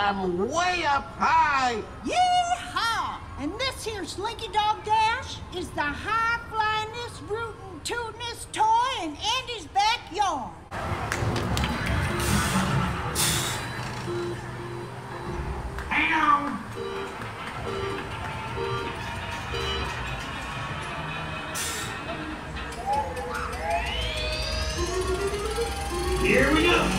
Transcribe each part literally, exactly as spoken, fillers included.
I'm way up high. Yee-haw! And this here Slinky Dog Dash is the high-flyingest, rootin', tootin'est toy in Andy's backyard. Hang on. Here we go.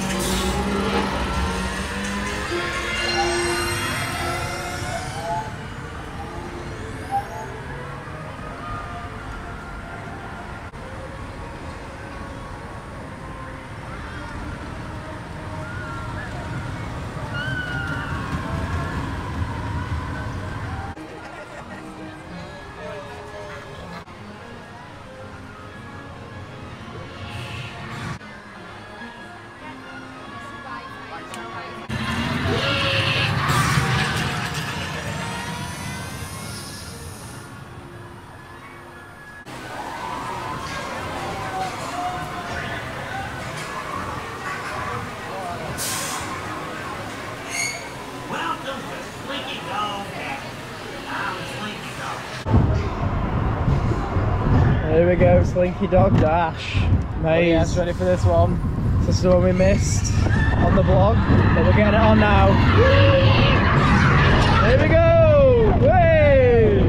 Here we go, Slinky Dog Dash. Maze. Oh yes, ready for this one. This is the one we missed on the vlog, but we're getting it on now. Here we go! Way!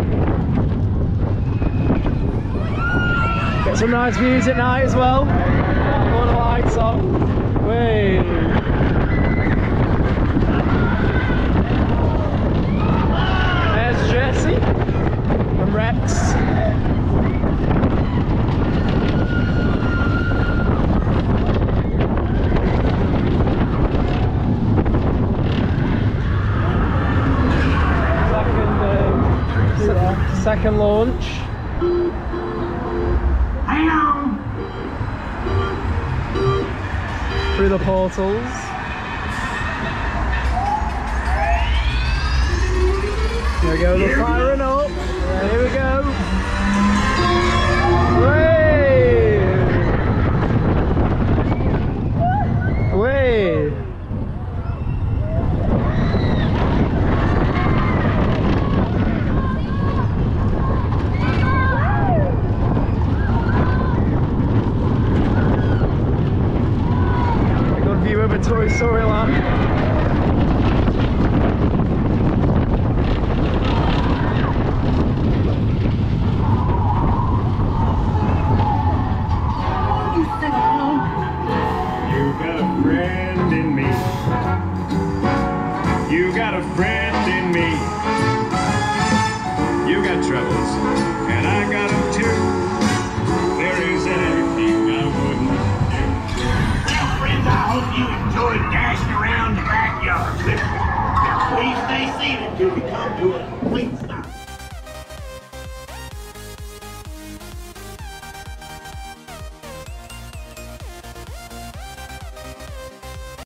Get some nice views at night as well. All the lights on. Way! There's Jesse and Rex. Second launch. Hang on. Through the portals. There we go, they're firing up. Here we go. Way! Way! Over Toy Story Land. You got a friend in me. You got a friend in me. You got troubles, and I got them too. There isn't anything I wouldn't do. Well, friends, I hope you enjoyed dashing around the backyard. Now, please stay seated until we come to a complete stop.